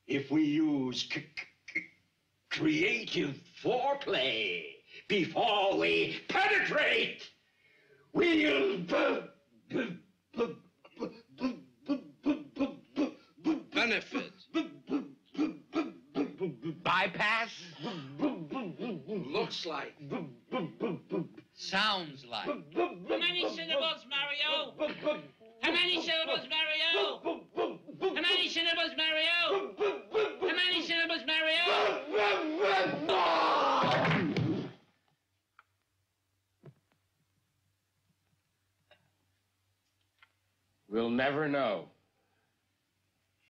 if we use creative foreplay before we penetrate, we'll benefit. Bypass? Looks like. Sounds like. How many syllables, Mario? How many syllables, Mario? How many syllables, Mario? How many syllables, Mario? We'll never know.